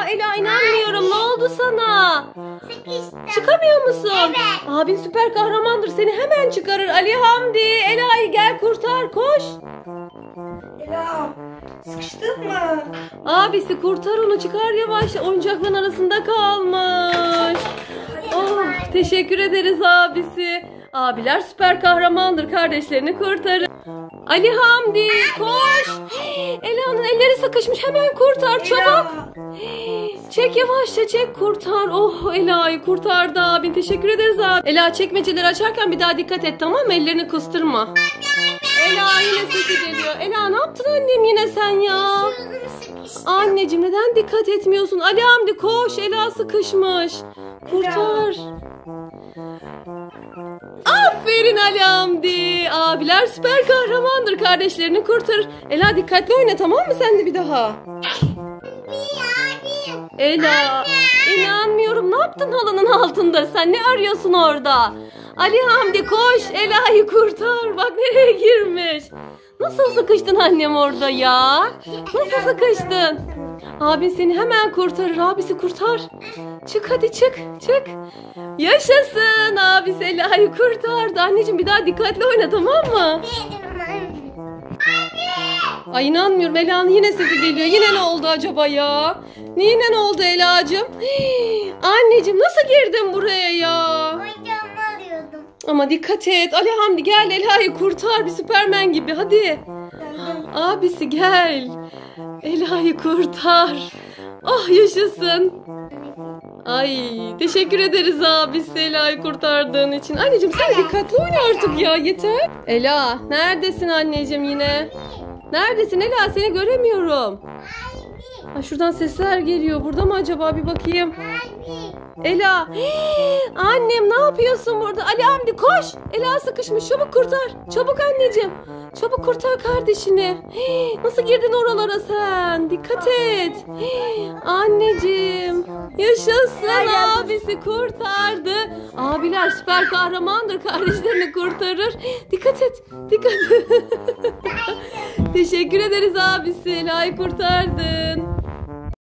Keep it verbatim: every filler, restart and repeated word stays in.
Ela inanmıyorum. Ne oldu sana? Sıkıştım. Çıkamıyor musun? Evet. Abin süper kahramandır. Seni hemen çıkarır. Ali Hamdi, Ela'yı gel kurtar. Koş. Ela, sıkıştın mı? Abisi kurtar onu. Çıkar yavaş. Oyuncakların arasında kalmış. Oh, teşekkür ederiz abisi. Abiler süper kahramandır. Kardeşlerini kurtarır. Ali Hamdi koş. Ela'nın elleri sıkışmış. Hemen kurtar çabuk. Ela. Çek yavaşça çek kurtar. Oh Ela'yı kurtardı abin. Teşekkür ederiz abi. Ela çekmeceleri açarken bir daha dikkat et tamam mı? Ellerini kıstırma. Ela yine sesi geliyor. Ela ne yaptın annem yine sen ya? Anneciğim neden dikkat etmiyorsun? Ali Hamdi koş. Ela sıkışmış. Kurtar. Aferin Ali Hamdi. Abiler süper kahramandır. Kardeşlerini kurtarır. Ela dikkatli oyna tamam mı sen de bir daha? Ela inanmıyorum. Ne yaptın halının altında? Sen ne arıyorsun orada? Ali Hamdi koş. Ela'yı kurtar. Bak nereye girmiş. Nasıl sıkıştın annem orada ya? Nasıl sıkıştın? Abin seni hemen kurtarır. Abisi kurtar. Çık hadi çık. Çık. Yaşasın. Abisi Ela'yı kurtardı. Anneciğim bir daha dikkatli oyna tamam mı? Ay inanmıyorum. Ela'nın yine sesi geliyor. Yine ne oldu acaba ya? Yine ne oldu Ela'cığım? Hii, anneciğim nasıl girdin buraya ya? Oyuncağımı arıyordum. Ama dikkat et. Ali Hamdi gel Ela'yı kurtar bir Süpermen gibi. Hadi. Abisi gel. Ela'yı kurtar. Oh yaşasın. Ay teşekkür ederiz abisi Ela'yı kurtardığın için. Anneciğim sen dikkatli oyna artık ya yeter. Ela neredesin anneciğim yine? Neredesin Ela seni göremiyorum. Ha, şuradan sesler geliyor. Burada mı acaba bir bakayım. Ela. Hii, annem ne yapıyorsun burada? Ali Hamdi koş. Ela sıkışmış. Çabuk kurtar. Çabuk anneciğim. Çabuk kurtar kardeşini. Hii, nasıl girdin oralara sen? Dikkat et. Hii, anneciğim. Yaşasın abisi kurtardı. Abiler süper kahramandır. Kardeşlerini kurtarır. Dikkat et. Dikkat et. Teşekkür ederiz abisi. Ela'yı kurtardın.